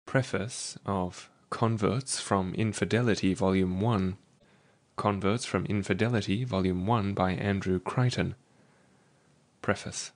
Preface of Converts from Infidelity, Volume 1. Converts from Infidelity, Volume 1 by Andrew Crichton. Preface.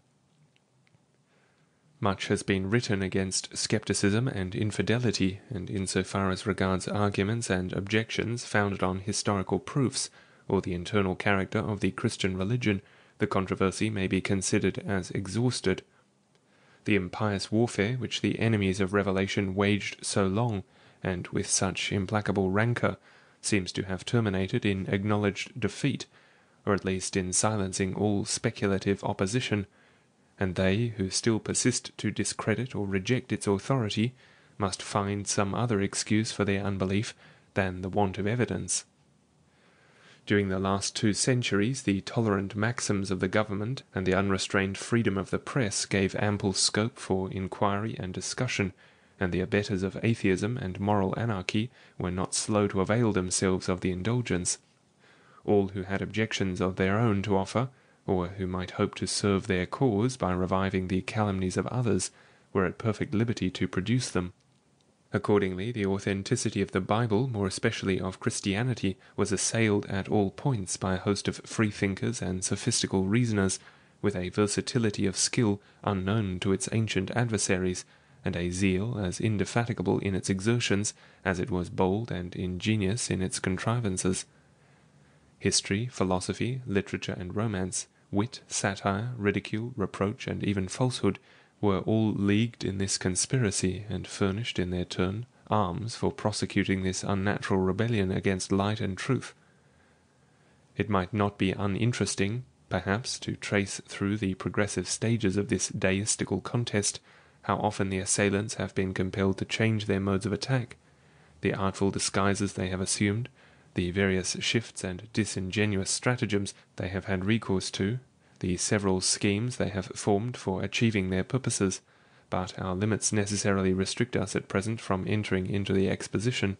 Much has been written against skepticism and infidelity, and insofar as regards arguments and objections founded on historical proofs, or the internal character of the Christian religion, the controversy may be considered as exhausted. The impious warfare which the enemies of revelation waged so long, and with such implacable rancour, seems to have terminated in acknowledged defeat, or at least in silencing all speculative opposition, and they who still persist to discredit or reject its authority must find some other excuse for their unbelief than the want of evidence. During the last 2 centuries, the tolerant maxims of the government and the unrestrained freedom of the press gave ample scope for inquiry and discussion, and the abettors of atheism and moral anarchy were not slow to avail themselves of the indulgence. All who had objections of their own to offer, or who might hope to serve their cause by reviving the calumnies of others, were at perfect liberty to produce them. Accordingly, the authenticity of the Bible, more especially of Christianity, was assailed at all points by a host of freethinkers and sophistical reasoners, with a versatility of skill unknown to its ancient adversaries, and a zeal as indefatigable in its exertions as it was bold and ingenious in its contrivances. History, philosophy, literature and romance, wit, satire, ridicule, reproach, and even falsehood were all leagued in this conspiracy, and furnished in their turn arms for prosecuting this unnatural rebellion against light and truth. It might not be uninteresting, perhaps, to trace through the progressive stages of this deistical contest how often the assailants have been compelled to change their modes of attack, the artful disguises they have assumed, the various shifts and disingenuous stratagems they have had recourse to, the several schemes they have formed for achieving their purposes, but our limits necessarily restrict us at present from entering into the exposition.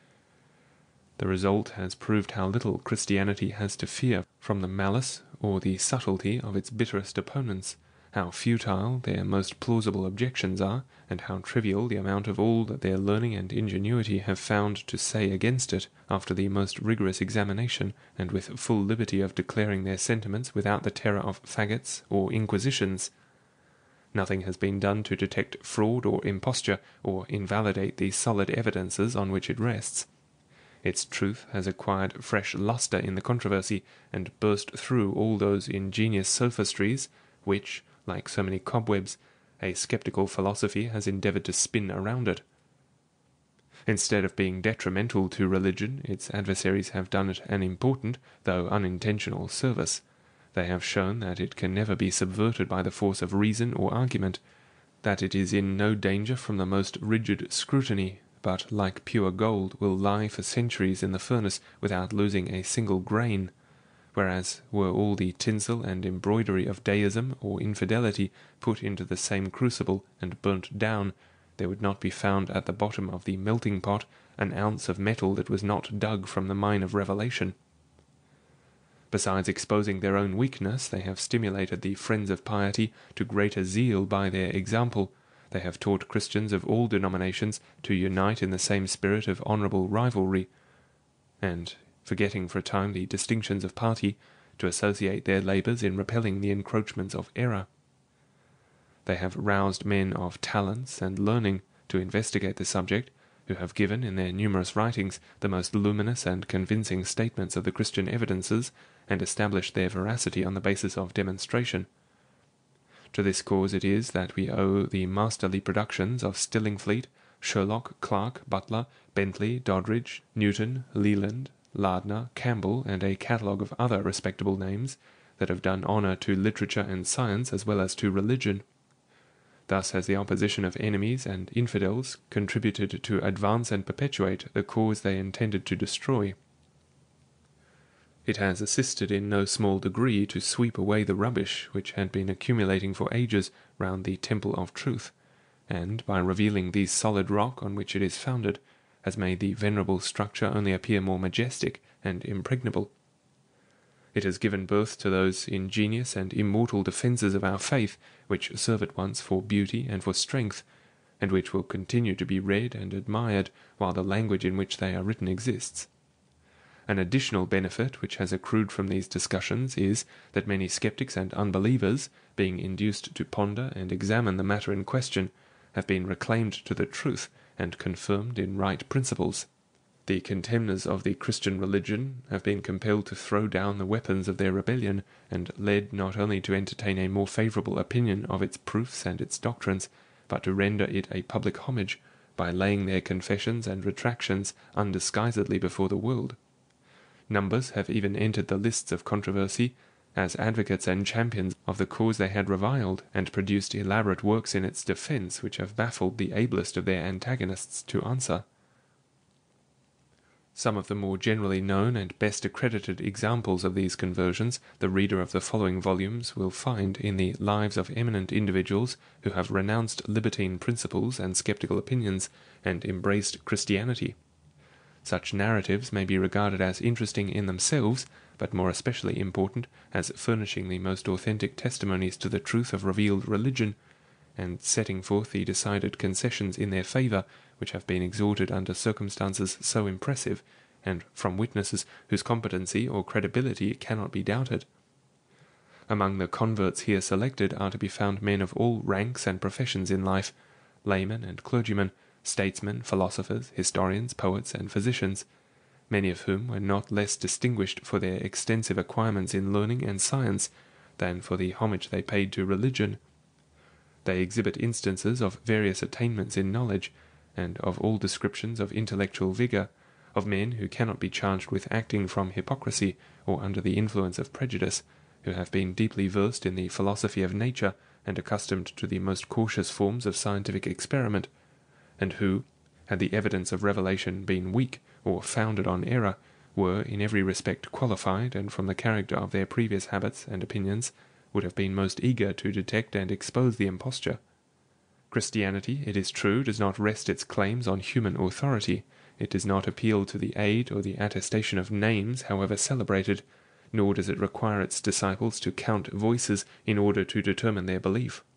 The result has proved how little Christianity has to fear from the malice or the subtlety of its bitterest opponents, how futile their most plausible objections are, and how trivial the amount of all that their learning and ingenuity have found to say against it after the most rigorous examination, and with full liberty of declaring their sentiments without the terror of faggots or inquisitions. Nothing has been done to detect fraud or imposture, or invalidate the solid evidences on which it rests. Its truth has acquired fresh lustre in the controversy, and burst through all those ingenious sophistries which, like so many cobwebs, a sceptical philosophy has endeavoured to spin around it. Instead of being detrimental to religion, its adversaries have done it an important, though unintentional, service. They have shown that it can never be subverted by the force of reason or argument, that it is in no danger from the most rigid scrutiny, but, like pure gold, will lie for centuries in the furnace without losing a single grain, whereas were all the tinsel and embroidery of deism or infidelity put into the same crucible and burnt down, there would not be found at the bottom of the melting pot an ounce of metal that was not dug from the mine of revelation. Besides exposing their own weakness, they have stimulated the friends of piety to greater zeal by their example. They have taught Christians of all denominations to unite in the same spirit of honourable rivalry, and, forgetting for a time the distinctions of party, to associate their labours in repelling the encroachments of error. They have roused men of talents and learning to investigate the subject, who have given, in their numerous writings, the most luminous and convincing statements of the Christian evidences, and established their veracity on the basis of demonstration. To this cause it is that we owe the masterly productions of Stillingfleet, Sherlock, Clark, Butler, Bentley, Doddridge, Newton, Leland, Lardner, Campbell, and a catalogue of other respectable names, that have done honour to literature and science as well as to religion. Thus has the opposition of enemies and infidels contributed to advance and perpetuate the cause they intended to destroy. It has assisted in no small degree to sweep away the rubbish which had been accumulating for ages round the temple of truth, and, by revealing the solid rock on which it is founded, has made the venerable structure only appear more majestic and impregnable. It has given birth to those ingenious and immortal defences of our faith, which serve at once for beauty and for strength, and which will continue to be read and admired while the language in which they are written exists. An additional benefit which has accrued from these discussions is that many skeptics and unbelievers, being induced to ponder and examine the matter in question, have been reclaimed to the truth and confirmed in right principles. The contemners of the Christian religion have been compelled to throw down the weapons of their rebellion, and led not only to entertain a more favourable opinion of its proofs and its doctrines, but to render it a public homage, by laying their confessions and retractions undisguisedly before the world. Numbers have even entered the lists of controversy as advocates and champions of the cause they had reviled, and produced elaborate works in its defence which have baffled the ablest of their antagonists to answer. Some of the more generally known and best accredited examples of these conversions the reader of the following volumes will find in the Lives of Eminent Individuals who have renounced libertine principles and sceptical opinions, and embraced Christianity. Such narratives may be regarded as interesting in themselves, but more especially important as furnishing the most authentic testimonies to the truth of revealed religion, and setting forth the decided concessions in their favour which have been extorted under circumstances so impressive, and from witnesses whose competency or credibility cannot be doubted. Among the converts here selected are to be found men of all ranks and professions in life, laymen and clergymen, statesmen, philosophers, historians, poets, and physicians, many of whom were not less distinguished for their extensive acquirements in learning and science than for the homage they paid to religion. They exhibit instances of various attainments in knowledge, and of all descriptions of intellectual vigour, of men who cannot be charged with acting from hypocrisy or under the influence of prejudice, who have been deeply versed in the philosophy of nature and accustomed to the most cautious forms of scientific experiment, and who, had the evidence of revelation been weak or founded on error, were in every respect qualified, and from the character of their previous habits and opinions would have been most eager to detect and expose the imposture. Christianity, it is true, does not rest its claims on human authority. It does not appeal to the aid or the attestation of names, however celebrated, nor does it require its disciples to count voices in order to determine their belief.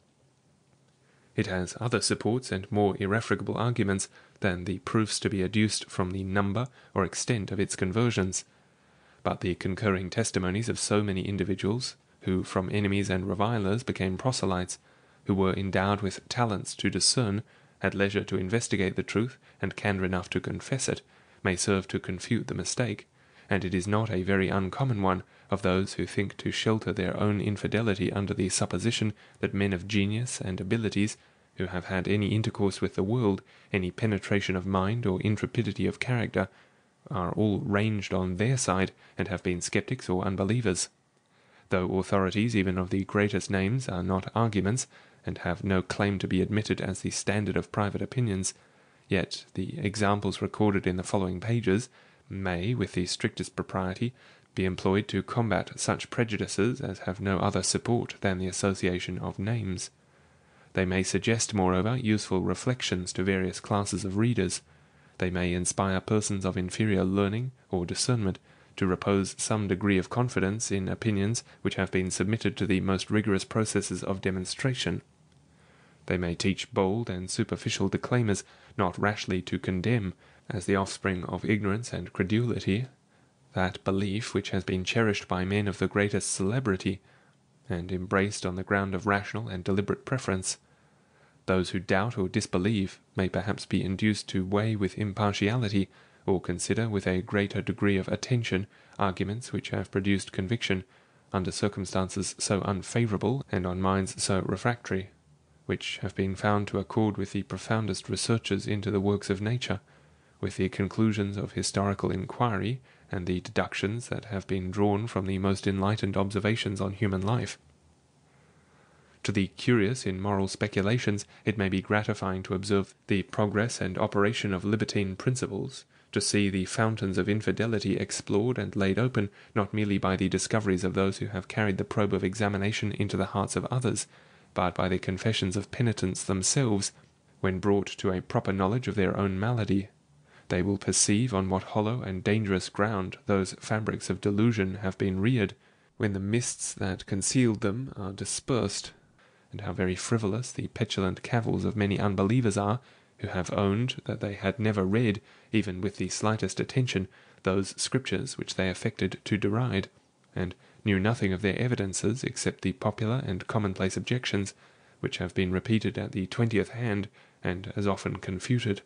It has other supports and more irrefragable arguments than the proofs to be adduced from the number or extent of its conversions. But the concurring testimonies of so many individuals, who from enemies and revilers became proselytes, who were endowed with talents to discern, had leisure to investigate the truth, and candour enough to confess it, may serve to confute the mistake, and it is not a very uncommon one, of those who think to shelter their own infidelity under the supposition that men of genius and abilities, who have had any intercourse with the world, any penetration of mind or intrepidity of character, are all ranged on their side, and have been sceptics or unbelievers. Though authorities even of the greatest names are not arguments, and have no claim to be admitted as the standard of private opinions, yet the examples recorded in the following pages may, with the strictest propriety, be employed to combat such prejudices as have no other support than the association of names. They may suggest, moreover, useful reflections to various classes of readers. They may inspire persons of inferior learning or discernment to repose some degree of confidence in opinions which have been submitted to the most rigorous processes of demonstration. They may teach bold and superficial declaimers not rashly to condemn, as the offspring of ignorance and credulity, that belief which has been cherished by men of the greatest celebrity, and embraced on the ground of rational and deliberate preference. Those who doubt or disbelieve may perhaps be induced to weigh with impartiality, or consider with a greater degree of attention, arguments which have produced conviction, under circumstances so unfavourable and on minds so refractory, which have been found to accord with the profoundest researches into the works of nature, with the conclusions of historical inquiry, and the deductions that have been drawn from the most enlightened observations on human life. To the curious in moral speculations, it may be gratifying to observe the progress and operation of libertine principles, to see the fountains of infidelity explored and laid open, not merely by the discoveries of those who have carried the probe of examination into the hearts of others, but by the confessions of penitents themselves, when brought to a proper knowledge of their own malady. They will perceive on what hollow and dangerous ground those fabrics of delusion have been reared, when the mists that concealed them are dispersed, and how very frivolous the petulant cavils of many unbelievers are, who have owned that they had never read, even with the slightest attention, those scriptures which they affected to deride, and knew nothing of their evidences except the popular and commonplace objections, which have been repeated at the 20th hand, and as often confuted.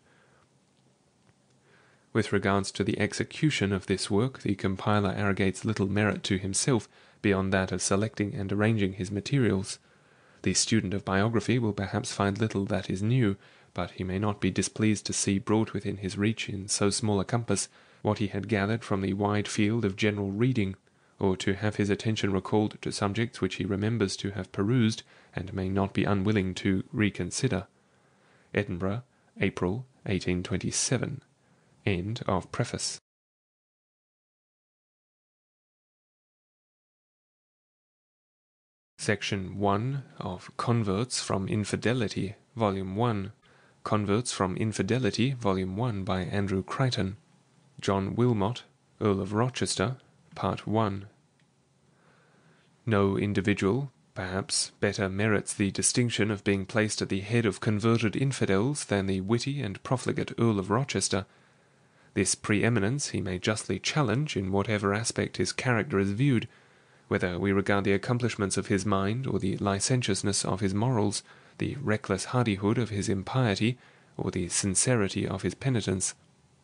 With regards to the execution of this work, the compiler arrogates little merit to himself beyond that of selecting and arranging his materials. The student of biography will perhaps find little that is new, but he may not be displeased to see brought within his reach in so small a compass what he had gathered from the wide field of general reading, or to have his attention recalled to subjects which he remembers to have perused, and may not be unwilling to reconsider. Edinburgh, April 1827. End of preface. Section 1 of Converts from Infidelity, Volume 1. Converts from Infidelity, Volume 1 by Andrew Crichton. John Wilmot, Earl of Rochester, Part 1. No individual, perhaps, better merits the distinction of being placed at the head of converted infidels than the witty and profligate Earl of Rochester. This preeminence he may justly challenge in whatever aspect his character is viewed, whether we regard the accomplishments of his mind or the licentiousness of his morals, the reckless hardihood of his impiety, or the sincerity of his penitence.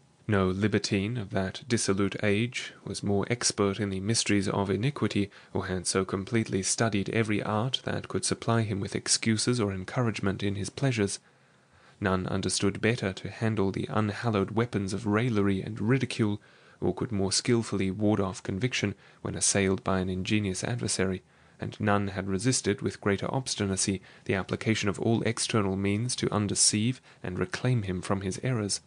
No libertine of that dissolute age was more expert in the mysteries of iniquity, or had so completely studied every art that could supply him with excuses or encouragement in his pleasures. None understood better to handle the unhallowed weapons of raillery and ridicule, or could more skilfully ward off conviction when assailed by an ingenious adversary, and none had resisted with greater obstinacy the application of all external means to undeceive and reclaim him from his errors.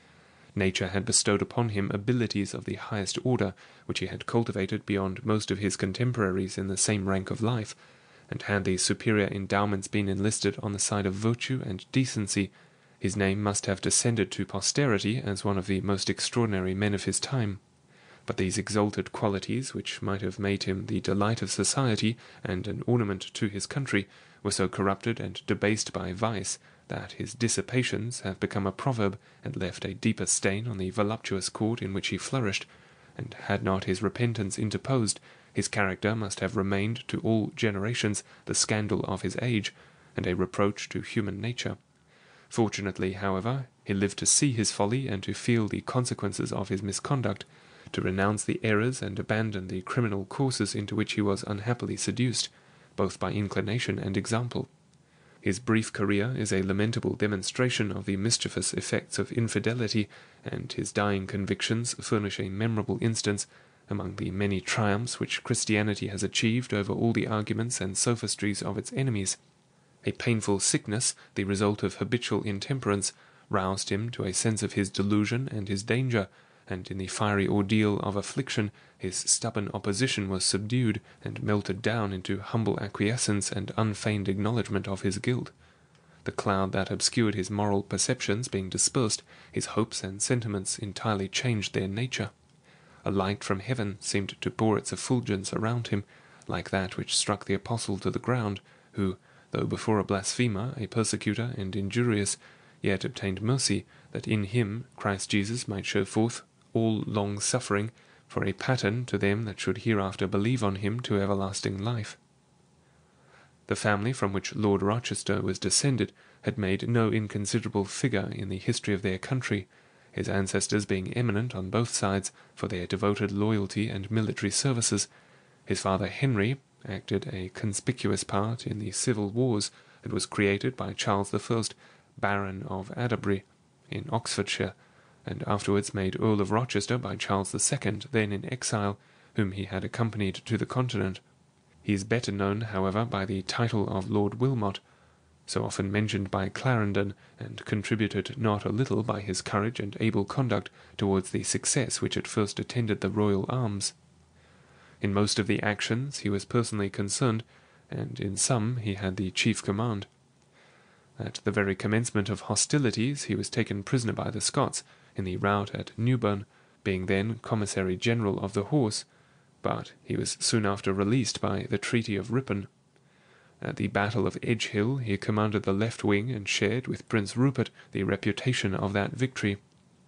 Nature had bestowed upon him abilities of the highest order, which he had cultivated beyond most of his contemporaries in the same rank of life, and had these superior endowments been enlisted on the side of virtue and decency, his name must have descended to posterity as one of the most extraordinary men of his time. But these exalted qualities, which might have made him the delight of society and an ornament to his country, were so corrupted and debased by vice, that his dissipations have become a proverb, and left a deeper stain on the voluptuous court in which he flourished, and had not his repentance interposed, his character must have remained to all generations the scandal of his age, and a reproach to human nature. Fortunately, however, he lived to see his folly and to feel the consequences of his misconduct, to renounce the errors and abandon the criminal courses into which he was unhappily seduced, both by inclination and example. His brief career is a lamentable demonstration of the mischievous effects of infidelity, and his dying convictions furnish a memorable instance, among the many triumphs which Christianity has achieved over all the arguments and sophistries of its enemies. A painful sickness, the result of habitual intemperance, roused him to a sense of his delusion and his danger, and in the fiery ordeal of affliction his stubborn opposition was subdued and melted down into humble acquiescence and unfeigned acknowledgment of his guilt. The cloud that obscured his moral perceptions being dispersed, his hopes and sentiments entirely changed their nature. A light from heaven seemed to pour its effulgence around him, like that which struck the apostle to the ground, who, though before a blasphemer, a persecutor, and injurious, yet obtained mercy, that in him Christ Jesus might show forth all long-suffering, for a pattern to them that should hereafter believe on him to everlasting life. The family from which Lord Rochester was descended had made no inconsiderable figure in the history of their country, his ancestors being eminent on both sides for their devoted loyalty and military services. His father Henry acted a conspicuous part in the civil wars, and was created by Charles I, Baron of Adderbury, in Oxfordshire, and afterwards made Earl of Rochester by Charles II, then in exile, whom he had accompanied to the Continent. He is better known, however, by the title of Lord Wilmot, so often mentioned by Clarendon, and contributed not a little by his courage and able conduct towards the success which at first attended the royal arms. In most of the actions he was personally concerned, and in some he had the chief command. At the very commencement of hostilities he was taken prisoner by the Scots, in the rout at Newburn, being then Commissary General of the Horse, but he was soon after released by the Treaty of Ripon. At the Battle of Edgehill he commanded the left wing and shared with Prince Rupert the reputation of that victory.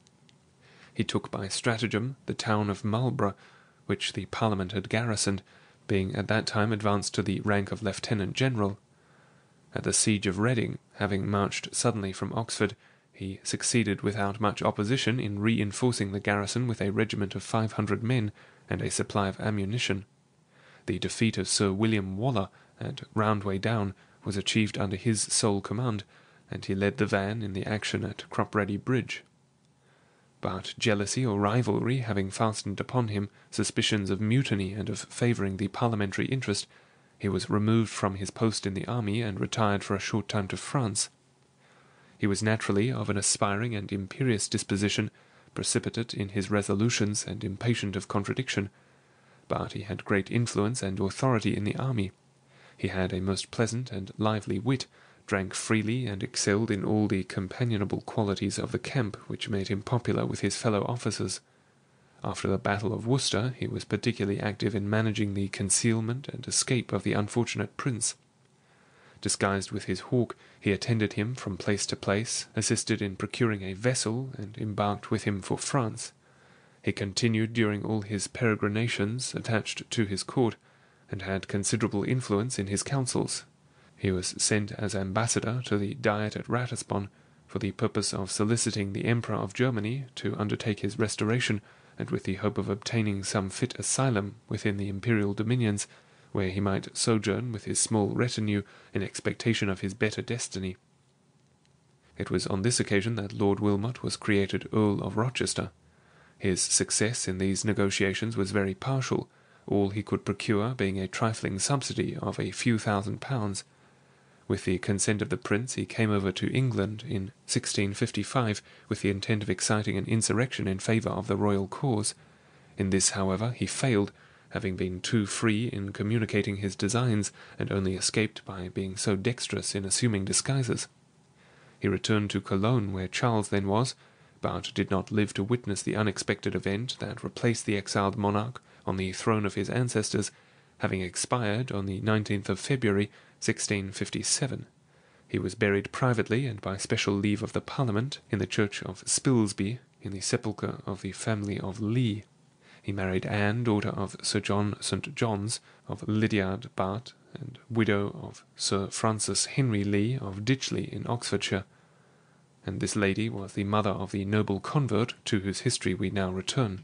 He took by stratagem the town of Marlborough, which the Parliament had garrisoned, being at that time advanced to the rank of lieutenant general. At the siege of Reading, having marched suddenly from Oxford, he succeeded without much opposition in reinforcing the garrison with a regiment of 500 men and a supply of ammunition. The defeat of Sir William Waller at Roundway Down was achieved under his sole command, and he led the van in the action at Cropredy Bridge. But jealousy or rivalry having fastened upon him suspicions of mutiny and of favouring the parliamentary interest, he was removed from his post in the army and retired for a short time to France. He was naturally of an aspiring and imperious disposition, precipitate in his resolutions and impatient of contradiction, but he had great influence and authority in the army. He had a most pleasant and lively wit, drank freely, and excelled in all the companionable qualities of the camp which made him popular with his fellow officers. After the Battle of Worcester he was particularly active in managing the concealment and escape of the unfortunate prince. Disguised with his hawk, he attended him from place to place, assisted in procuring a vessel, and embarked with him for France. He continued during all his peregrinations attached to his court, and had considerable influence in his councils. He was sent as ambassador to the Diet at Ratisbon, for the purpose of soliciting the Emperor of Germany to undertake his restoration, and with the hope of obtaining some fit asylum within the imperial dominions, where he might sojourn with his small retinue in expectation of his better destiny. It was on this occasion that Lord Wilmot was created Earl of Rochester. His success in these negotiations was very partial, all he could procure being a trifling subsidy of a few £1,000s. With the consent of the prince he came over to England in 1655 with the intent of exciting an insurrection in favour of the royal cause. In this, however, he failed, having been too free in communicating his designs, and only escaped by being so dexterous in assuming disguises. He returned to Cologne, where Charles then was, but did not live to witness the unexpected event that replaced the exiled monarch on the throne of his ancestors, having expired on the 19th of February, 1657. He was buried privately and by special leave of the Parliament in the church of Spilsby, in the sepulchre of the family of Lee. He married Anne, daughter of Sir John St. John's, of Lydiard, Bart, and widow of Sir Francis Henry Lee of Ditchley in Oxfordshire, and this lady was the mother of the noble convert to whose history we now return.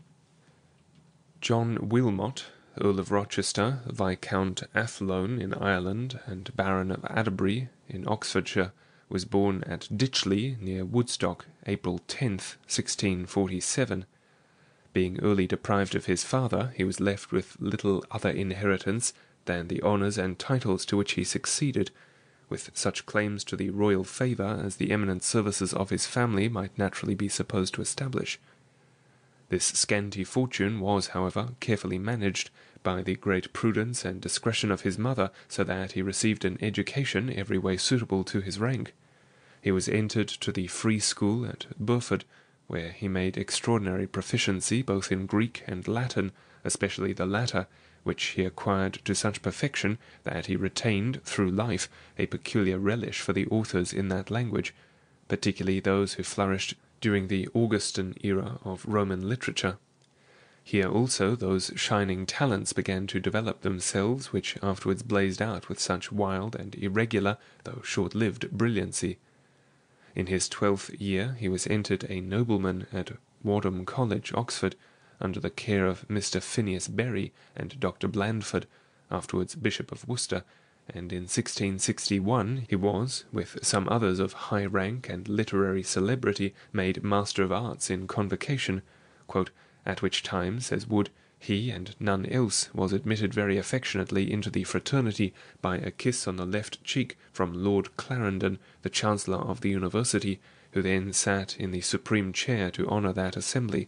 John Wilmot, Earl of Rochester, Viscount Athlone in Ireland, and Baron of Atterbury in Oxfordshire, was born at Ditchley, near Woodstock, April 10th, 1647. Being early deprived of his father, he was left with little other inheritance than the honours and titles to which he succeeded, with such claims to the royal favour as the eminent services of his family might naturally be supposed to establish. This scanty fortune was, however, carefully managed by the great prudence and discretion of his mother, so that he received an education every way suitable to his rank. He was entered to the free school at Burford, where he made extraordinary proficiency both in Greek and Latin, especially the latter, which he acquired to such perfection that he retained, through life, a peculiar relish for the authors in that language, particularly those who flourished during the Augustan era of Roman literature. Here also those shining talents began to develop themselves which afterwards blazed out with such wild and irregular, though short-lived, brilliancy. In his 12th year he was entered a nobleman at Wadham College, Oxford, under the care of Mr. Phineas Berry and Dr. Blandford, afterwards Bishop of Worcester, and in 1661 he was, with some others of high rank and literary celebrity, made Master of Arts in Convocation, "at which time," says Wood, "he and none else was admitted very affectionately into the fraternity by a kiss on the left cheek from Lord Clarendon, the Chancellor of the University, who then sat in the supreme chair to honour that assembly."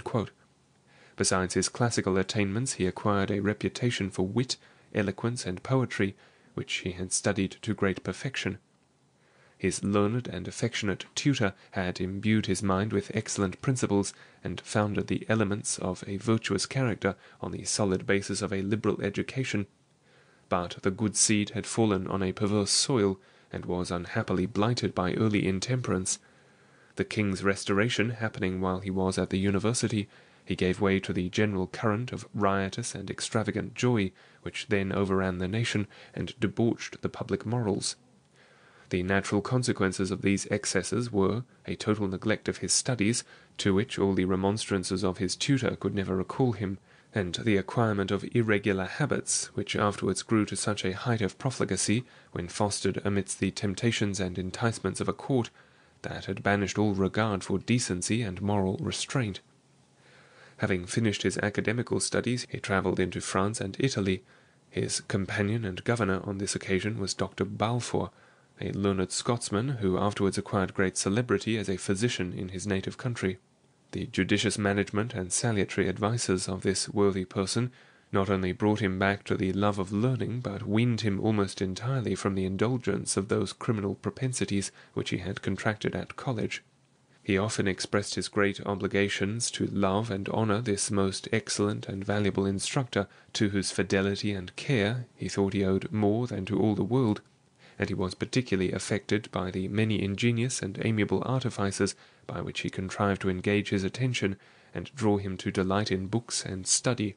Besides his classical attainments, he acquired a reputation for wit, eloquence, and poetry, which he had studied to great perfection. His learned and affectionate tutor had imbued his mind with excellent principles, and founded the elements of a virtuous character on the solid basis of a liberal education. but the good seed had fallen on a perverse soil, and was unhappily blighted by early intemperance. The king's restoration happening while he was at the university, he gave way to the general current of riotous and extravagant joy, which then overran the nation, and debauched the public morals. The natural consequences of these excesses were a total neglect of his studies, to which all the remonstrances of his tutor could never recall him, and the acquirement of irregular habits, which afterwards grew to such a height of profligacy, when fostered amidst the temptations and enticements of a court, that it banished all regard for decency and moral restraint. Having finished his academical studies, he travelled into France and Italy. His companion and governor on this occasion was Dr. Balfour, a learned Scotsman who afterwards acquired great celebrity as a physician in his native country. The judicious management and salutary advices of this worthy person not only brought him back to the love of learning, but weaned him almost entirely from the indulgence of those criminal propensities which he had contracted at college. He often expressed his great obligations to love and honour this most excellent and valuable instructor, to whose fidelity and care he thought he owed more than to all the world, and he was particularly affected by the many ingenious and amiable artifices by which he contrived to engage his attention, and draw him to delight in books and study.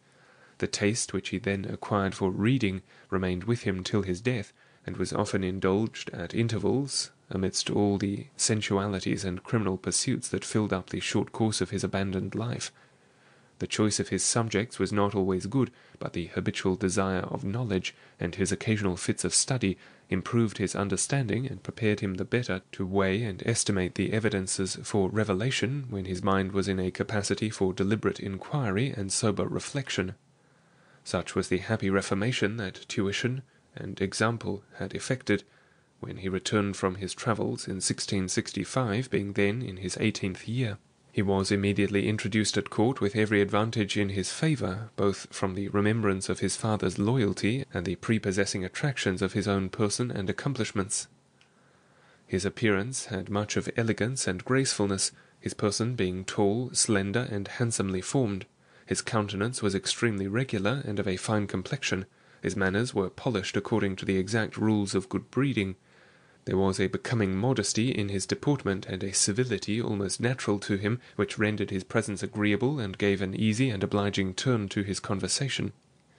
The taste which he then acquired for reading remained with him till his death, and was often indulged at intervals, amidst all the sensualities and criminal pursuits that filled up the short course of his abandoned life. The choice of his subjects was not always good, but the habitual desire of knowledge, and his occasional fits of study, improved his understanding, and prepared him the better to weigh and estimate the evidences for revelation, when his mind was in a capacity for deliberate inquiry and sober reflection. Such was the happy reformation that tuition and example had effected, when he returned from his travels in 1665, being then in his 18th year. He was immediately introduced at court with every advantage in his favour, both from the remembrance of his father's loyalty and the prepossessing attractions of his own person and accomplishments. His appearance had much of elegance and gracefulness, his person being tall, slender, and handsomely formed. His countenance was extremely regular and of a fine complexion. His manners were polished according to the exact rules of good breeding. There was a becoming modesty in his deportment, and a civility almost natural to him, which rendered his presence agreeable, and gave an easy and obliging turn to his conversation.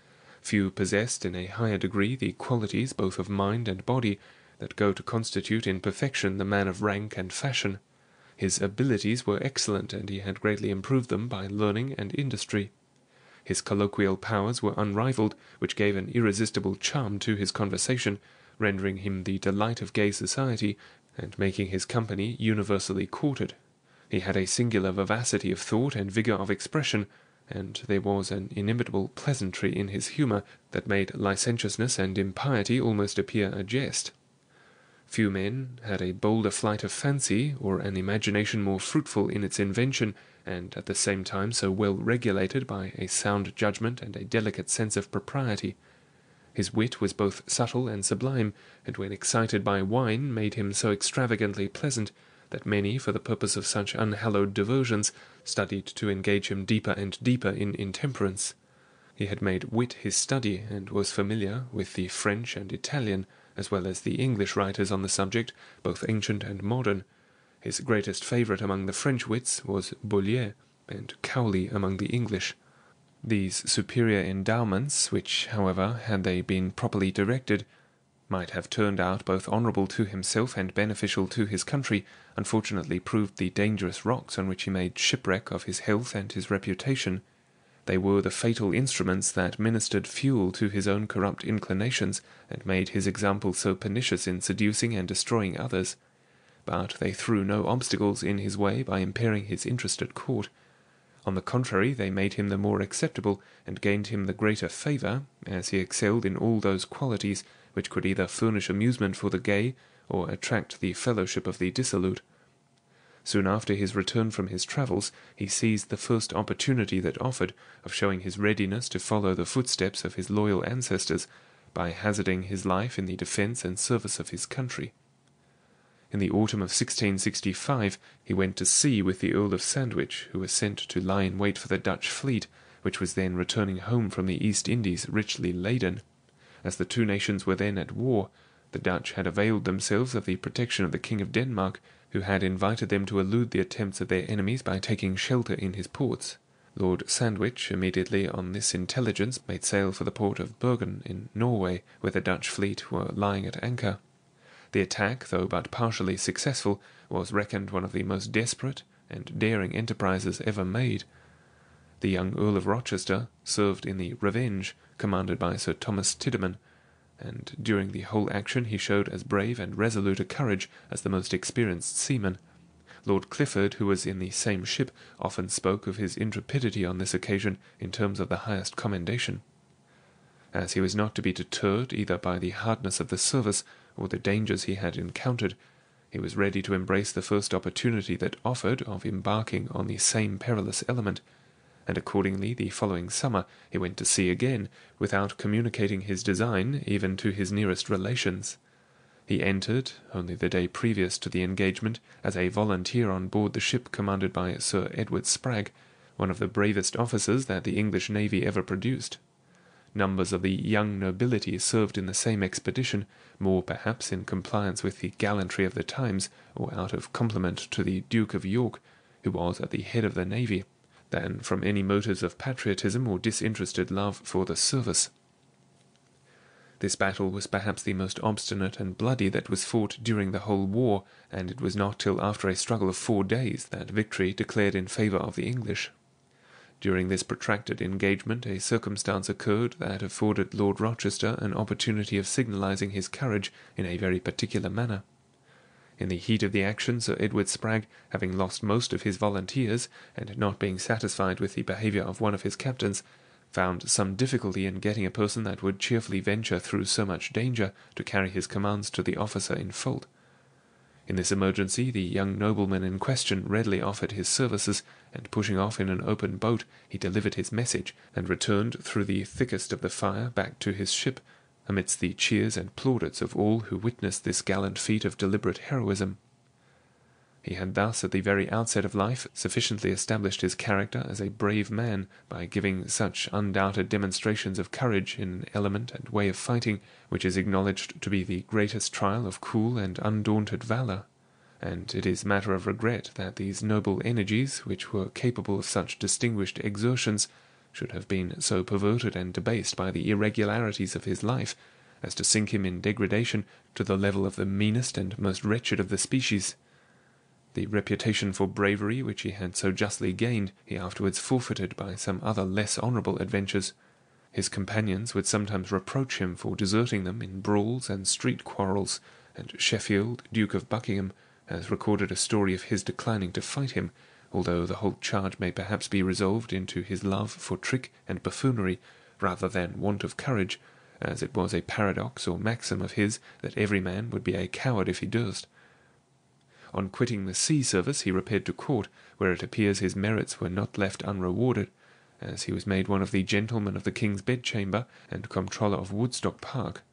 Few possessed in a higher degree the qualities both of mind and body that go to constitute in perfection the man of rank and fashion. His abilities were excellent, and he had greatly improved them by learning and industry. His colloquial powers were unrivalled, which gave an irresistible charm to his conversation, rendering him the delight of gay society, and making his company universally courted. He had a singular vivacity of thought and vigour of expression, and there was an inimitable pleasantry in his humour that made licentiousness and impiety almost appear a jest. Few men had a bolder flight of fancy, or an imagination more fruitful in its invention, and at the same time so well regulated by a sound judgment and a delicate sense of propriety. His wit was both subtle and sublime, and when excited by wine made him so extravagantly pleasant, that many, for the purpose of such unhallowed diversions, studied to engage him deeper and deeper in intemperance. He had made wit his study, and was familiar with the French and Italian, as well as the English writers on the subject, both ancient and modern. His greatest favourite among the French wits was Boileau, and Cowley among the English. These superior endowments, which, however, had they been properly directed, might have turned out both honourable to himself and beneficial to his country, unfortunately proved the dangerous rocks on which he made shipwreck of his health and his reputation. They were the fatal instruments that ministered fuel to his own corrupt inclinations, and made his example so pernicious in seducing and destroying others. But they threw no obstacles in his way by impairing his interest at court. On the contrary, they made him the more acceptable, and gained him the greater favour, as he excelled in all those qualities which could either furnish amusement for the gay, or attract the fellowship of the dissolute. Soon after his return from his travels, he seized the first opportunity that offered of showing his readiness to follow the footsteps of his loyal ancestors, by hazarding his life in the defence and service of his country. In the autumn of 1665 he went to sea with the Earl of Sandwich, who was sent to lie in wait for the Dutch fleet, which was then returning home from the East Indies richly laden. as the two nations were then at war, the Dutch had availed themselves of the protection of the King of Denmark, who had invited them to elude the attempts of their enemies by taking shelter in his ports. Lord Sandwich, immediately on this intelligence, made sail for the port of Bergen in Norway, where the Dutch fleet were lying at anchor. The attack, though but partially successful, was reckoned one of the most desperate and daring enterprises ever made. The young Earl of Rochester served in the Revenge, commanded by Sir Thomas Tiddeman, and during the whole action he showed as brave and resolute a courage as the most experienced seaman. Lord Clifford, who was in the same ship, often spoke of his intrepidity on this occasion in terms of the highest commendation. As he was not to be deterred either by the hardness of the service or the dangers he had encountered, he was ready to embrace the first opportunity that offered of embarking on the same perilous element, and accordingly the following summer he went to sea again, without communicating his design even to his nearest relations. He entered, only the day previous to the engagement, as a volunteer on board the ship commanded by Sir Edward Spragg, one of the bravest officers that the English navy ever produced. Numbers of the young nobility served in the same expedition, more perhaps in compliance with the gallantry of the times, or out of compliment to the Duke of York, who was at the head of the navy, than from any motives of patriotism or disinterested love for the service. This battle was perhaps the most obstinate and bloody that was fought during the whole war, and it was not till after a struggle of 4 days that victory declared in favour of the English. During this protracted engagement a circumstance occurred that afforded Lord Rochester an opportunity of signalizing his courage in a very particular manner. In the heat of the action, Sir Edward Spragg, having lost most of his volunteers, and not being satisfied with the behaviour of one of his captains, found some difficulty in getting a person that would cheerfully venture through so much danger to carry his commands to the officer in fault. In this emergency the young nobleman in question readily offered his services, and pushing off in an open boat he delivered his message, and returned through the thickest of the fire back to his ship, amidst the cheers and plaudits of all who witnessed this gallant feat of deliberate heroism. He had thus, at the very outset of life, sufficiently established his character as a brave man by giving such undoubted demonstrations of courage in an element and way of fighting which is acknowledged to be the greatest trial of cool and undaunted valour. And it is matter of regret that these noble energies, which were capable of such distinguished exertions, should have been so perverted and debased by the irregularities of his life, as to sink him in degradation to the level of the meanest and most wretched of the species. The reputation for bravery which he had so justly gained he afterwards forfeited by some other less honourable adventures. His companions would sometimes reproach him for deserting them in brawls and street quarrels, and Sheffield, Duke of Buckingham, has recorded a story of his declining to fight him, although the whole charge may perhaps be resolved into his love for trick and buffoonery rather than want of courage, as it was a paradox or maxim of his that every man would be a coward if he durst. On quitting the sea service he repaired to court, where it appears his merits were not left unrewarded, as he was made one of the gentlemen of the King's bedchamber and comptroller of Woodstock Park.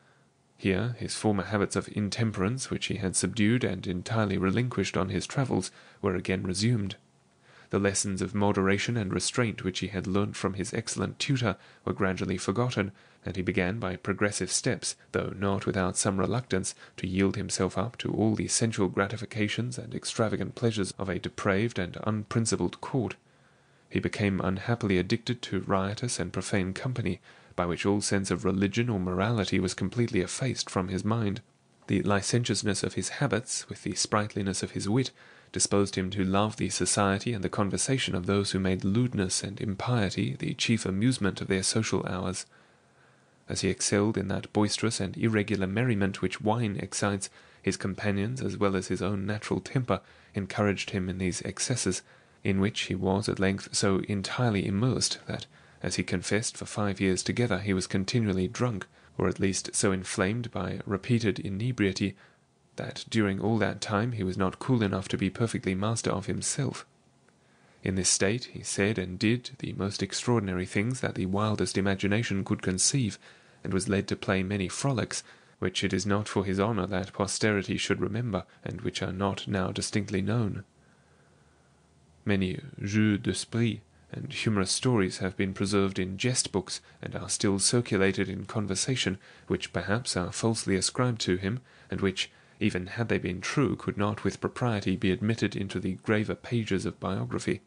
Here his former habits of intemperance, which he had subdued and entirely relinquished on his travels, were again resumed. The lessons of moderation and restraint which he had learnt from his excellent tutor were gradually forgotten, and he began by progressive steps, though not without some reluctance, to yield himself up to all the sensual gratifications and extravagant pleasures of a depraved and unprincipled court. He became unhappily addicted to riotous and profane company, by which all sense of religion or morality was completely effaced from his mind. The licentiousness of his habits, with the sprightliness of his wit, disposed him to love the society and the conversation of those who made lewdness and impiety the chief amusement of their social hours. As he excelled in that boisterous and irregular merriment which wine excites, his companions, as well as his own natural temper, encouraged him in these excesses, in which he was at length so entirely immersed that, as he confessed, for 5 years together he was continually drunk, or at least so inflamed by repeated inebriety, that during all that time he was not cool enough to be perfectly master of himself. In this state he said and did the most extraordinary things that the wildest imagination could conceive, and was led to play many frolics, which it is not for his honour that posterity should remember, and which are not now distinctly known. Many jeux d'esprit, and humorous stories have been preserved in jest books and are still circulated in conversation, which perhaps are falsely ascribed to him, and which, even had they been true, could not with propriety be admitted into the graver pages of biography.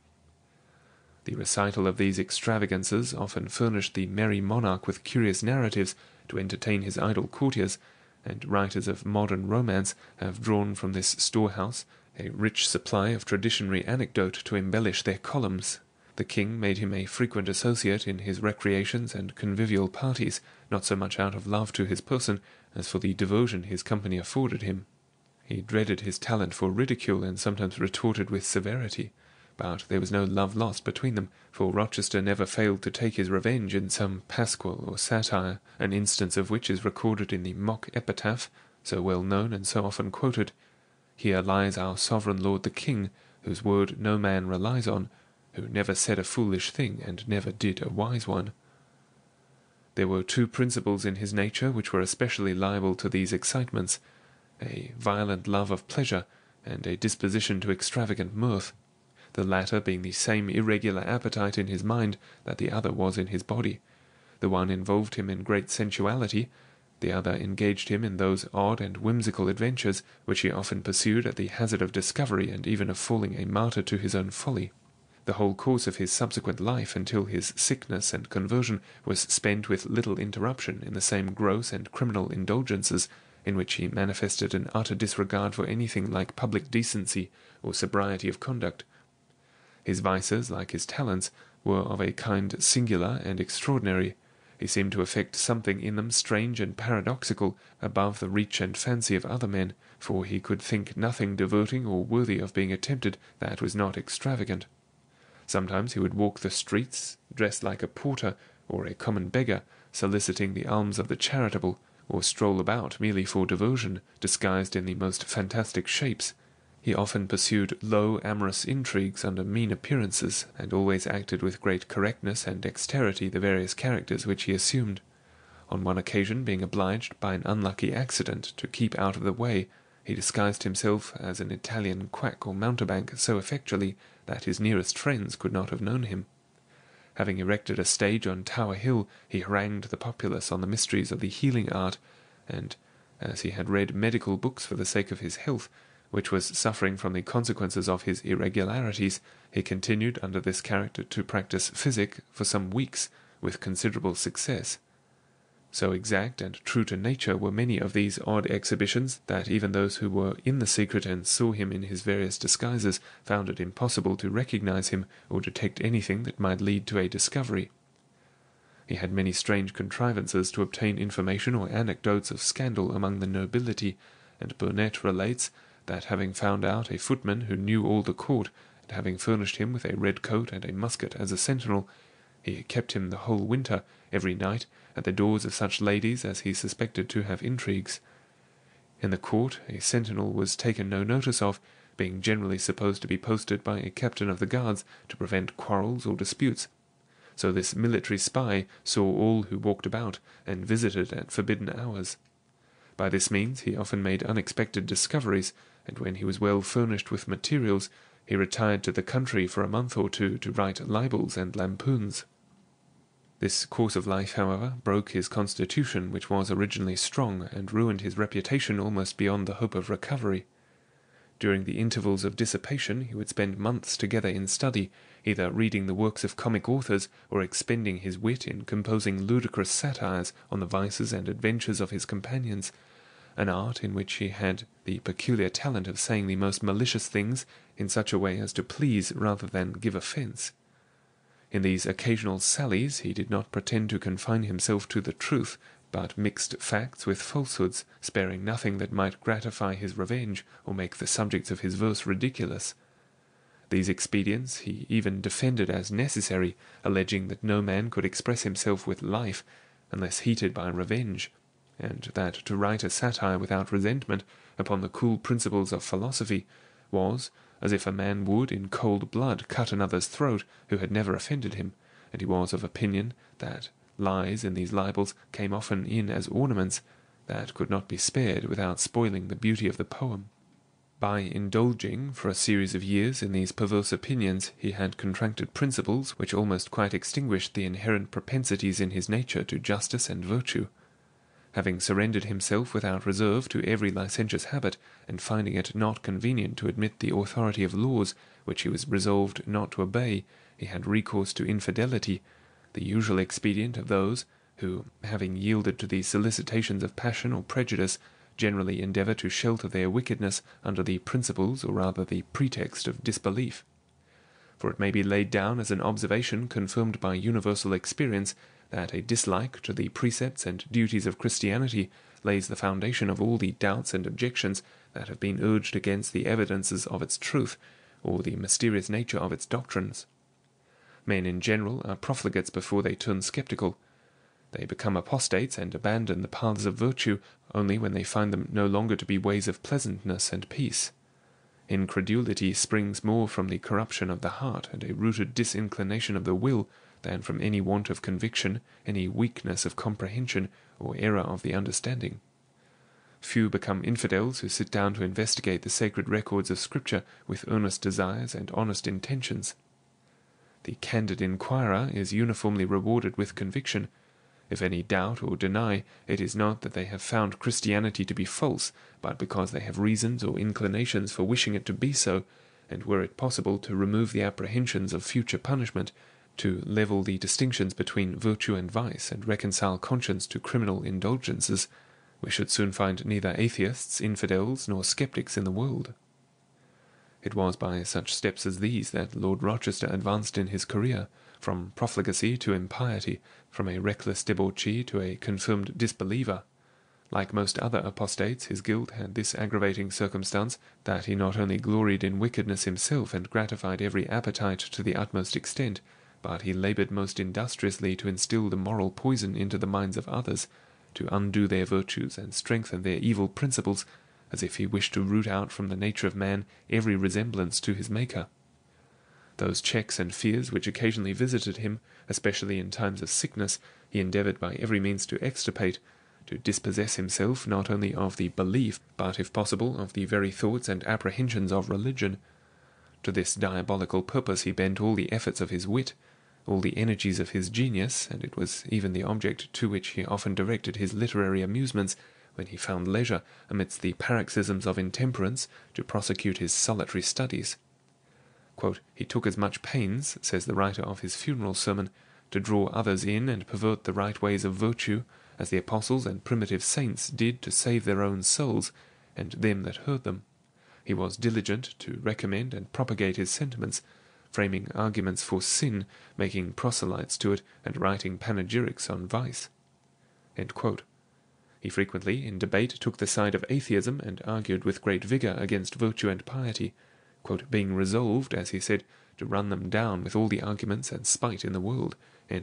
The recital of these extravagances often furnished the merry monarch with curious narratives to entertain his idle courtiers, and writers of modern romance have drawn from this storehouse a rich supply of traditionary anecdote to embellish their columns. The king made him a frequent associate in his recreations and convivial parties, not so much out of love to his person as for the diversion his company afforded him. He dreaded his talent for ridicule, and sometimes retorted with severity, but there was no love lost between them, for Rochester never failed to take his revenge in some pasquil or satire, an instance of which is recorded in the mock epitaph, so well known and so often quoted: "Here lies our sovereign lord the king, whose word no man relies on, who never said a foolish thing, and never did a wise one." There were two principles in his nature which were especially liable to these excitements: a violent love of pleasure, and a disposition to extravagant mirth, the latter being the same irregular appetite in his mind that the other was in his body. The one involved him in great sensuality, the other engaged him in those odd and whimsical adventures which he often pursued at the hazard of discovery and even of falling a martyr to his own folly. The whole course of his subsequent life, until his sickness and conversion, was spent with little interruption in the same gross and criminal indulgences, in which he manifested an utter disregard for anything like public decency or sobriety of conduct. His vices, like his talents, were of a kind singular and extraordinary. He seemed to affect something in them strange and paradoxical, above the reach and fancy of other men, for he could think nothing diverting or worthy of being attempted that was not extravagant. Sometimes he would walk the streets, dressed like a porter or a common beggar, soliciting the alms of the charitable, or stroll about merely for diversion, disguised in the most fantastic shapes. He often pursued low amorous intrigues under mean appearances, and always acted with great correctness and dexterity the various characters which he assumed. On one occasion, being obliged by an unlucky accident to keep out of the way, he disguised himself as an Italian quack or mountebank so effectually that his nearest friends could not have known him. Having erected a stage on Tower Hill, he harangued the populace on the mysteries of the healing art, and, as he had read medical books for the sake of his health, which was suffering from the consequences of his irregularities, he continued under this character to practice physic for some weeks with considerable success. So exact and true to nature were many of these odd exhibitions that even those who were in the secret and saw him in his various disguises found it impossible to recognize him or detect anything that might lead to a discovery. He had many strange contrivances to obtain information or anecdotes of scandal among the nobility, and Burnet relates that, having found out a footman who knew all the court, and having furnished him with a red coat and a musket as a sentinel, he kept him the whole winter, every night, at the doors of such ladies as he suspected to have intrigues. In the court a sentinel was taken no notice of, being generally supposed to be posted by a captain of the guards to prevent quarrels or disputes. So this military spy saw all who walked about, and visited at forbidden hours. By this means he often made unexpected discoveries, and when he was well furnished with materials, he retired to the country for a month or two to write libels and lampoons. This course of life, however, broke his constitution, which was originally strong, and ruined his reputation almost beyond the hope of recovery. During the intervals of dissipation he would spend months together in study, either reading the works of comic authors, or expending his wit in composing ludicrous satires on the vices and adventures of his companions, an art in which he had the peculiar talent of saying the most malicious things in such a way as to please rather than give offence. In these occasional sallies he did not pretend to confine himself to the truth, but mixed facts with falsehoods, sparing nothing that might gratify his revenge or make the subjects of his verse ridiculous. These expedients he even defended as necessary, alleging that no man could express himself with life unless heated by revenge, and that to write a satire without resentment upon the cool principles of philosophy was as if a man would in cold blood cut another's throat who had never offended him, and he was of opinion that lies in these libels came often in as ornaments that could not be spared without spoiling the beauty of the poem. By indulging for a series of years in these perverse opinions, he had contracted principles which almost quite extinguished the inherent propensities in his nature to justice and virtue. Having surrendered himself without reserve to every licentious habit, and finding it not convenient to admit the authority of laws which he was resolved not to obey, he had recourse to infidelity, the usual expedient of those who, having yielded to the solicitations of passion or prejudice, generally endeavour to shelter their wickedness under the principles, or rather the pretext, of disbelief. For it may be laid down as an observation confirmed by universal experience, that a dislike to the precepts and duties of Christianity lays the foundation of all the doubts and objections that have been urged against the evidences of its truth, or the mysterious nature of its doctrines. Men in general are profligates before they turn sceptical. They become apostates and abandon the paths of virtue only when they find them no longer to be ways of pleasantness and peace. Incredulity springs more from the corruption of the heart and a rooted disinclination of the will than from any want of conviction, any weakness of comprehension, or error of the understanding. Few become infidels who sit down to investigate the sacred records of Scripture with earnest desires and honest intentions. The candid inquirer is uniformly rewarded with conviction. If any doubt or deny, it is not that they have found Christianity to be false, but because they have reasons or inclinations for wishing it to be so, and were it possible to remove the apprehensions of future punishment, to level the distinctions between virtue and vice, and reconcile conscience to criminal indulgences, we should soon find neither atheists, infidels, nor sceptics in the world. It was by such steps as these that Lord Rochester advanced in his career, from profligacy to impiety, from a reckless debauchee to a confirmed disbeliever. Like most other apostates, his guilt had this aggravating circumstance, that he not only gloried in wickedness himself and gratified every appetite to the utmost extent, but he laboured most industriously to instil the moral poison into the minds of others, to undo their virtues and strengthen their evil principles, as if he wished to root out from the nature of man every resemblance to his Maker. Those checks and fears which occasionally visited him, especially in times of sickness, he endeavoured by every means to extirpate, to dispossess himself not only of the belief, but, if possible, of the very thoughts and apprehensions of religion. To this diabolical purpose he bent all the efforts of his wit, all the energies of his genius, and it was even the object to which he often directed his literary amusements, when he found leisure, amidst the paroxysms of intemperance, to prosecute his solitary studies. He took as much pains, says the writer of his funeral sermon, to draw others in and pervert the right ways of virtue, as the apostles and primitive saints did to save their own souls, and them that heard them. He was diligent to recommend and propagate his sentiments, framing arguments for sin, making proselytes to it, and writing panegyrics on vice. He frequently, in debate, took the side of atheism, and argued with great vigour against virtue and piety, being resolved, as he said, to run them down with all the arguments and spite in the world.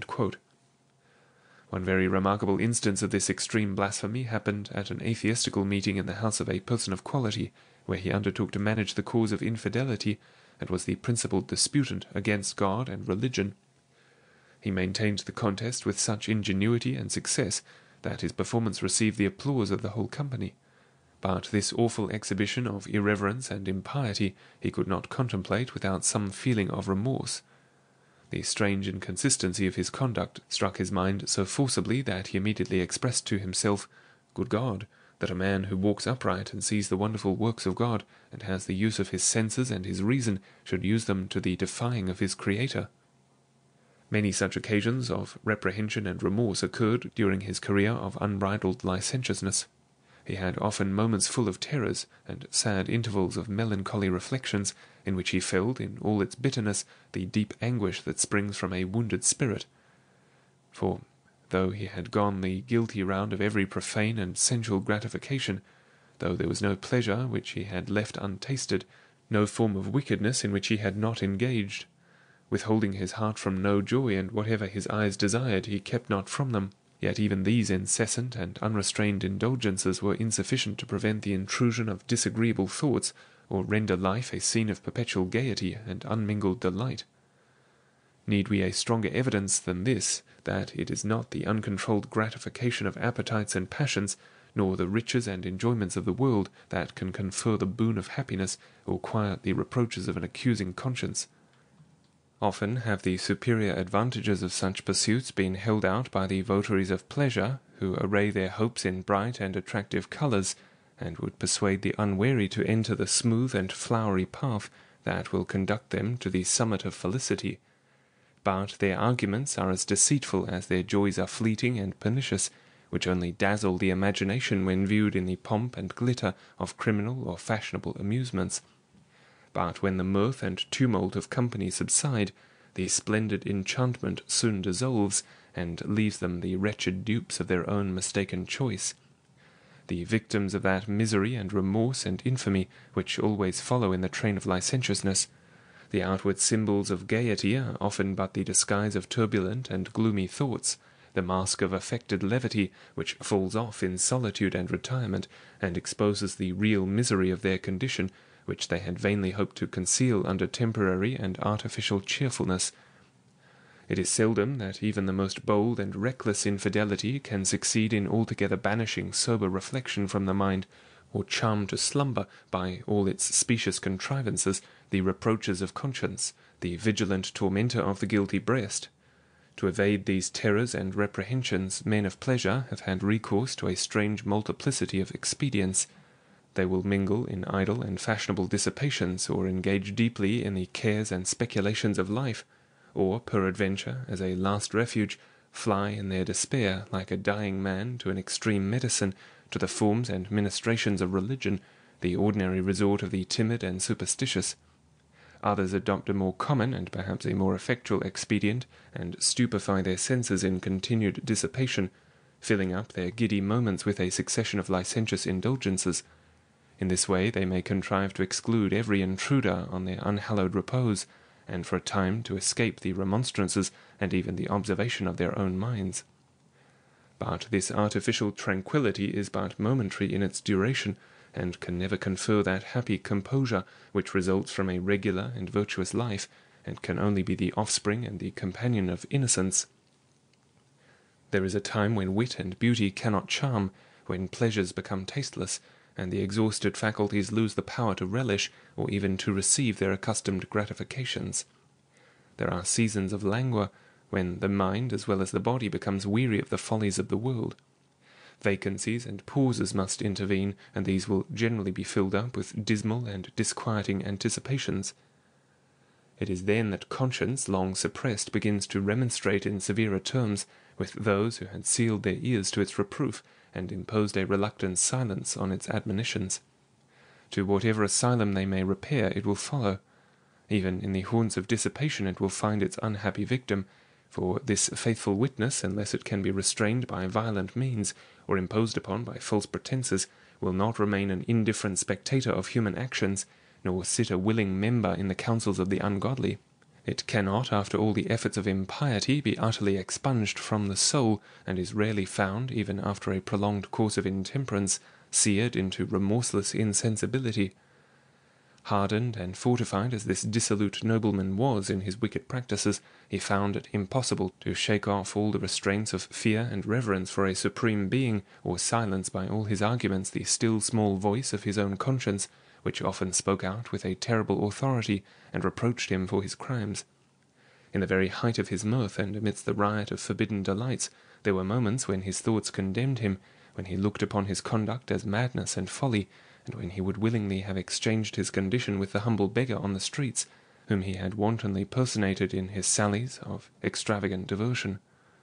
One very remarkable instance of this extreme blasphemy happened at an atheistical meeting in the house of a person of quality, where he undertook to manage the cause of infidelity, and was the principal disputant against God and religion. He maintained the contest with such ingenuity and success that his performance received the applause of the whole company. But this awful exhibition of irreverence and impiety he could not contemplate without some feeling of remorse. The strange inconsistency of his conduct struck his mind so forcibly that he immediately expressed to himself, "Good God, that a man who walks upright and sees the wonderful works of God, and has the use of his senses and his reason, should use them to the defying of his Creator." Many such occasions of reprehension and remorse occurred during his career of unbridled licentiousness. He had often moments full of terrors, and sad intervals of melancholy reflections, in which he felt, in all its bitterness, the deep anguish that springs from a wounded spirit. For, though he had gone the guilty round of every profane and sensual gratification, though there was no pleasure which he had left untasted, no form of wickedness in which he had not engaged, withholding his heart from no joy, and whatever his eyes desired he kept not from them, yet even these incessant and unrestrained indulgences were insufficient to prevent the intrusion of disagreeable thoughts, or render life a scene of perpetual gaiety and unmingled delight. Need we a stronger evidence than this, that it is not the uncontrolled gratification of appetites and passions, nor the riches and enjoyments of the world that can confer the boon of happiness or quiet the reproaches of an accusing conscience. Often have the superior advantages of such pursuits been held out by the votaries of pleasure, who array their hopes in bright and attractive colours, and would persuade the unwary to enter the smooth and flowery path that will conduct them to the summit of felicity. But their arguments are as deceitful as their joys are fleeting and pernicious, which only dazzle the imagination when viewed in the pomp and glitter of criminal or fashionable amusements. But when the mirth and tumult of company subside, the splendid enchantment soon dissolves, and leaves them the wretched dupes of their own mistaken choice, the victims of that misery and remorse and infamy which always follow in the train of licentiousness. The outward symbols of gaiety are often but the disguise of turbulent and gloomy thoughts, the mask of affected levity which falls off in solitude and retirement, and exposes the real misery of their condition, which they had vainly hoped to conceal under temporary and artificial cheerfulness. It is seldom that even the most bold and reckless infidelity can succeed in altogether banishing sober reflection from the mind, or charm to slumber, by all its specious contrivances, the reproaches of conscience, the vigilant tormentor of the guilty breast. To evade these terrors and reprehensions, men of pleasure have had recourse to a strange multiplicity of expedients. They will mingle in idle and fashionable dissipations, or engage deeply in the cares and speculations of life, or, peradventure, as a last refuge, fly in their despair, like a dying man, to an extreme medicine, to the forms and ministrations of religion, the ordinary resort of the timid and superstitious. Others adopt a more common and perhaps a more effectual expedient, and stupefy their senses in continued dissipation, filling up their giddy moments with a succession of licentious indulgences. In this way they may contrive to exclude every intruder on their unhallowed repose, and for a time to escape the remonstrances and even the observation of their own minds. But this artificial tranquillity is but momentary in its duration, and can never confer that happy composure which results from a regular and virtuous life, and can only be the offspring and the companion of innocence. There is a time when wit and beauty cannot charm, when pleasures become tasteless, and the exhausted faculties lose the power to relish, or even to receive their accustomed gratifications. There are seasons of languor, when the mind as well as the body becomes weary of the follies of the world. Vacancies and pauses must intervene, and these will generally be filled up with dismal and disquieting anticipations. It is then that conscience, long suppressed, begins to remonstrate in severer terms with those who had sealed their ears to its reproof, and imposed a reluctant silence on its admonitions. To whatever asylum they may repair, it will follow. Even in the haunts of dissipation it will find its unhappy victim, for this faithful witness, unless it can be restrained by violent means, or imposed upon by false pretences, will not remain an indifferent spectator of human actions, nor sit a willing member in the councils of the ungodly. It cannot, after all the efforts of impiety, be utterly expunged from the soul, and is rarely found, even after a prolonged course of intemperance, seared into remorseless insensibility. Hardened and fortified as this dissolute nobleman was in his wicked practices, he found it impossible to shake off all the restraints of fear and reverence for a supreme being, or silence by all his arguments the still small voice of his own conscience, which often spoke out with a terrible authority, and reproached him for his crimes. In the very height of his mirth, and amidst the riot of forbidden delights, there were moments when his thoughts condemned him, when he looked upon his conduct as madness and folly, and when he would willingly have exchanged his condition with the humble beggar on the streets, whom he had wantonly personated in his sallies of extravagant diversion.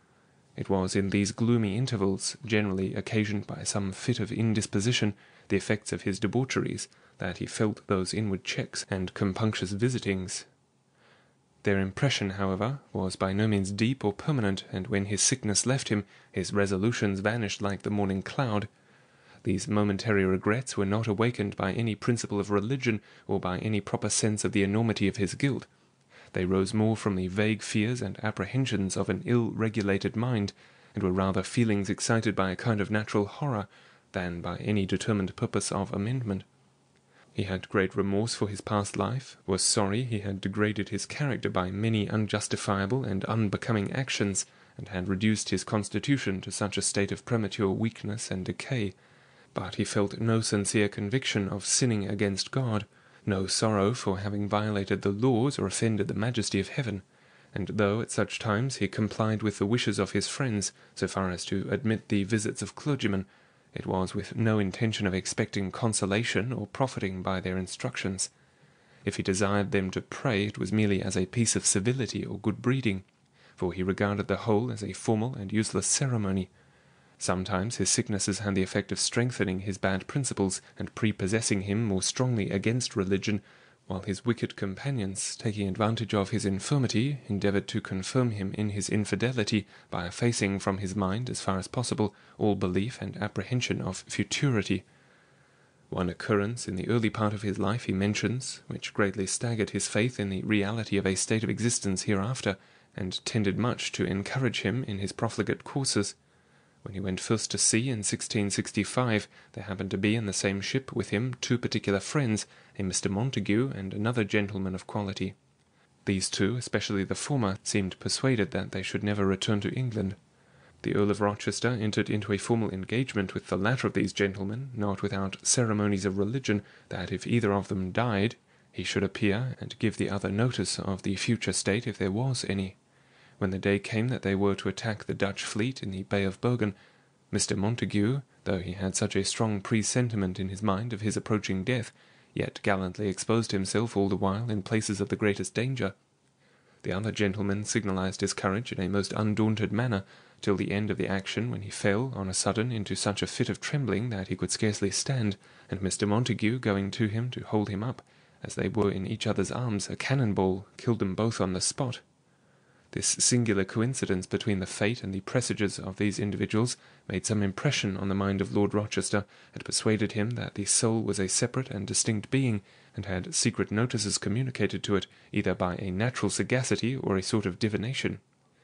It was in these gloomy intervals, generally occasioned by some fit of indisposition, the effects of his debaucheries, that he felt those inward checks and compunctious visitings. Their impression, however, was by no means deep or permanent, and when his sickness left him, his resolutions vanished like the morning cloud. These momentary regrets were not awakened by any principle of religion, or by any proper sense of the enormity of his guilt. They rose more from the vague fears and apprehensions of an ill-regulated mind, and were rather feelings excited by a kind of natural horror, than by any determined purpose of amendment. He had great remorse for his past life, was sorry he had degraded his character by many unjustifiable and unbecoming actions, and had reduced his constitution to such a state of premature weakness and decay, but he felt no sincere conviction of sinning against God, no sorrow for having violated the laws or offended the majesty of heaven, and though at such times he complied with the wishes of his friends so far as to admit the visits of clergymen, it was with no intention of expecting consolation or profiting by their instructions. If he desired them to pray, it was merely as a piece of civility or good breeding, for he regarded the whole as a formal and useless ceremony. Sometimes his sicknesses had the effect of strengthening his bad principles and prepossessing him more strongly against religion, while his wicked companions, taking advantage of his infirmity, endeavoured to confirm him in his infidelity by effacing from his mind, as far as possible, all belief and apprehension of futurity. One occurrence in the early part of his life he mentions, which greatly staggered his faith in the reality of a state of existence hereafter, and tended much to encourage him in his profligate courses. When he went first to sea in 1665, there happened to be in the same ship with him two particular friends, a Mr. Montague and another gentleman of quality. These two, especially the former, seemed persuaded that they should never return to England. The Earl of Rochester entered into a formal engagement with the latter of these gentlemen, not without ceremonies of religion, that if either of them died, he should appear and give the other notice of the future state if there was any. When the day came that they were to attack the Dutch fleet in the Bay of Bergen, Mr. Montague, though he had such a strong presentiment in his mind of his approaching death, yet gallantly exposed himself all the while in places of the greatest danger. The other gentleman signalized his courage in a most undaunted manner, till the end of the action, when he fell, on a sudden, into such a fit of trembling that he could scarcely stand, and Mr. Montague, going to him to hold him up, as they were in each other's arms, a cannon-ball killed them both on the spot. This singular coincidence between the fate and the presages of these individuals made some impression on the mind of Lord Rochester, and persuaded him that the soul was a separate and distinct being, and had secret notices communicated to it, either by a natural sagacity or a sort of divination.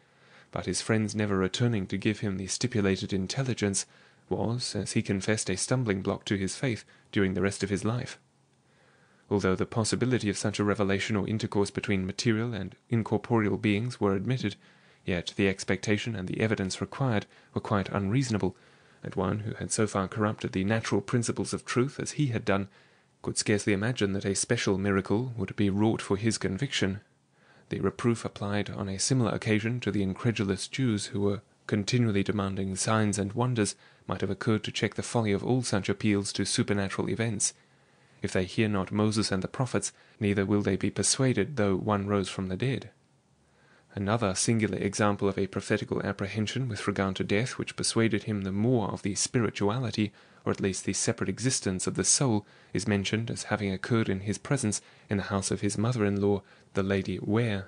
But his friends never returning to give him the stipulated intelligence was, as he confessed, a stumbling block to his faith during the rest of his life. Although the possibility of such a revelation or intercourse between material and incorporeal beings were admitted, yet the expectation and the evidence required were quite unreasonable, and one who had so far corrupted the natural principles of truth as he had done could scarcely imagine that a special miracle would be wrought for his conviction. The reproof applied on a similar occasion to the incredulous Jews who were continually demanding signs and wonders might have occurred to check the folly of all such appeals to supernatural events. If they hear not Moses and the prophets, neither will they be persuaded, though one rose from the dead. Another singular example of a prophetical apprehension with regard to death, which persuaded him the more of the spirituality, or at least the separate existence of the soul, is mentioned as having occurred in his presence in the house of his mother-in-law, the Lady Ware.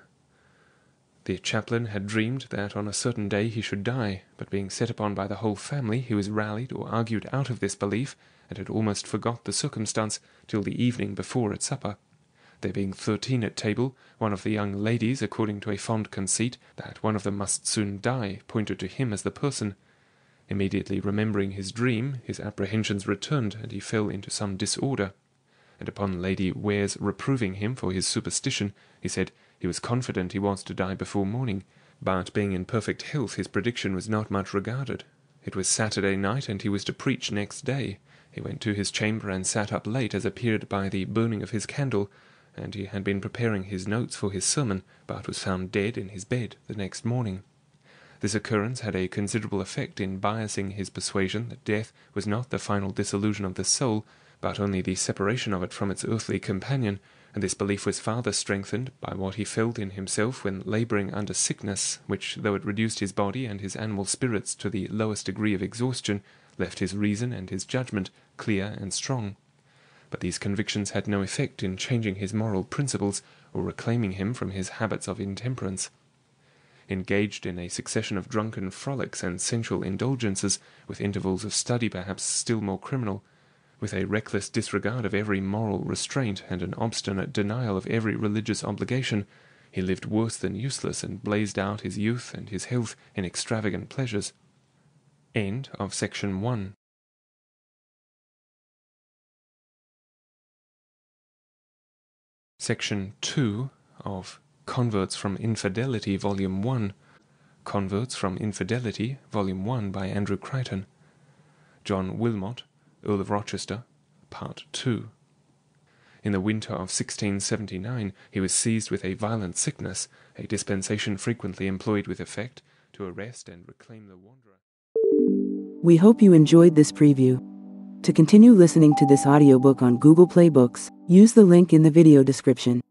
The chaplain had dreamed that on a certain day he should die, but being set upon by the whole family, he was rallied or argued out of this belief, and had almost forgot the circumstance till the evening before at supper. There being 13 at table, one of the young ladies, according to a fond conceit that one of them must soon die, pointed to him as the person. Immediately remembering his dream, his apprehensions returned, and he fell into some disorder. And upon Lady Ware's reproving him for his superstition, he said he was confident he was to die before morning, but being in perfect health his prediction was not much regarded. It was Saturday night, and he was to preach next day. He went to his chamber and sat up late, as appeared by the burning of his candle, and he had been preparing his notes for his sermon, but was found dead in his bed the next morning. This occurrence had a considerable effect in biassing his persuasion that death was not the final dissolution of the soul, but only the separation of it from its earthly companion, and this belief was farther strengthened by what he felt in himself when labouring under sickness, which, though it reduced his body and his animal spirits to the lowest degree of exhaustion, left his reason and his judgment clear and strong. But these convictions had no effect in changing his moral principles, or reclaiming him from his habits of intemperance. Engaged in a succession of drunken frolics and sensual indulgences, with intervals of study perhaps still more criminal, with a reckless disregard of every moral restraint and an obstinate denial of every religious obligation, he lived worse than useless, and blazed out his youth and his health in extravagant pleasures. End of section 1. Section 2 of Converts from Infidelity, Volume 1. Converts from Infidelity, Volume 1 by Andrew Crichton. John Wilmot, Earl of Rochester, Part 2. In the winter of 1679 he was seized with a violent sickness, a dispensation frequently employed with effect to arrest and reclaim the wanderer. We hope you enjoyed this preview. To continue listening to this audiobook on Google Play Books, use the link in the video description.